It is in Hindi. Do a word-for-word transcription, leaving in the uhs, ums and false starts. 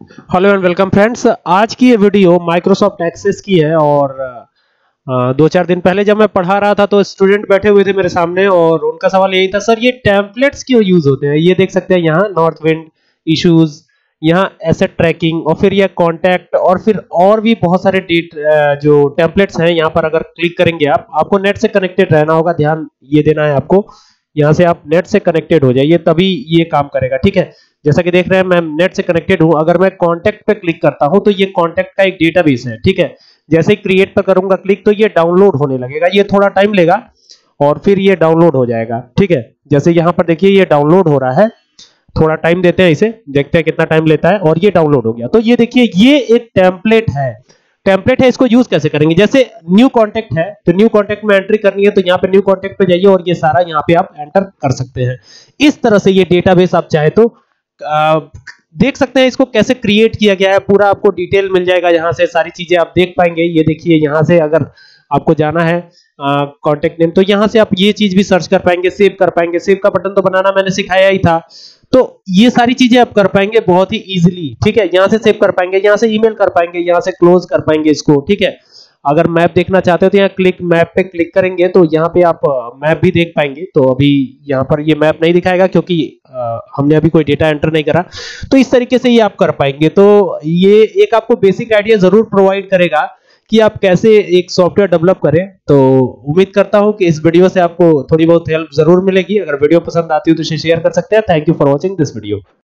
Hello and welcome friends. आज की ये वीडियो माइक्रोसॉफ्ट एक्सेस की है और अ, दो चार दिन पहले जब मैं पढ़ा रहा था तो स्टूडेंट बैठे हुए थे मेरे सामने और उनका सवाल यही था, सर ये टेम्पलेट्स क्यों यूज होते हैं। ये देख सकते हैं यहाँ नॉर्थ विंड इश्यूज, यहाँ एसेट ट्रैकिंग और फिर ये कॉन्टैक्ट और फिर और भी बहुत सारे डेट जो टेम्पलेट्स हैं। यहाँ पर अगर क्लिक करेंगे आप आपको नेट से कनेक्टेड रहना होगा, ध्यान ये देना है आपको। यहाँ से आप नेट से कनेक्टेड हो जाइए तभी ये काम करेगा, ठीक है। जैसा कि देख रहे हैं मैं नेट से कनेक्टेड हूं। अगर मैं कांटेक्ट पे क्लिक करता हूं तो ये कांटेक्ट का एक डेटाबेस है, ठीक है। जैसे ही क्रिएट पर करूंगा क्लिक तो ये डाउनलोड होने लगेगा। ये थोड़ा टाइम लेगा और फिर ये डाउनलोड हो जाएगा, ठीक है। जैसे यहाँ पर देखिए ये डाउनलोड हो रहा है, थोड़ा टाइम देते हैं इसे, देखते हैं कितना टाइम लेता है। और ये डाउनलोड हो गया। तो ये देखिए ये एक टेम्पलेट है। टेम्पलेट है, इसको यूज कैसे करेंगे। जैसे न्यू कॉन्टेक्ट है तो न्यू कॉन्टेक्ट में एंट्री करनी है तो यहाँ पे न्यू कॉन्टेक्ट पे जाइए और ये सारा यहाँ पे आप एंटर कर सकते हैं। इस तरह से ये डेटाबेस आप चाहे तो आ, देख सकते हैं इसको कैसे क्रिएट किया गया है। पूरा आपको डिटेल मिल जाएगा, यहाँ से सारी चीजें आप देख पाएंगे। ये देखिए यहाँ से अगर आपको जाना है कॉन्टेक्ट नेम तो यहाँ से आप ये चीज भी सर्च कर पाएंगे, सेव कर पाएंगे। सेव का बटन तो बनाना मैंने सिखाया ही था, तो ये सारी चीजें आप कर पाएंगे बहुत ही इजीली, ठीक है। यहाँ से सेव कर पाएंगे, यहाँ से ईमेल कर पाएंगे, यहाँ से क्लोज कर पाएंगे इसको, ठीक है। अगर मैप देखना चाहते हो तो यहाँ क्लिक मैप पे क्लिक करेंगे तो यहाँ पे आप मैप भी देख पाएंगे। तो अभी यहाँ पर ये मैप नहीं दिखाएगा क्योंकि आ, हमने अभी कोई डेटा एंटर नहीं करा। तो इस तरीके से ये आप कर पाएंगे। तो ये एक आपको बेसिक आइडिया जरूर प्रोवाइड करेगा कि आप कैसे एक सॉफ्टवेयर डेवलप करें। तो उम्मीद करता हूं कि इस वीडियो से आपको थोड़ी बहुत हेल्प जरूर मिलेगी। अगर वीडियो पसंद आती हो तो इसे शेयर कर सकते हैं। Thank you for watching this video.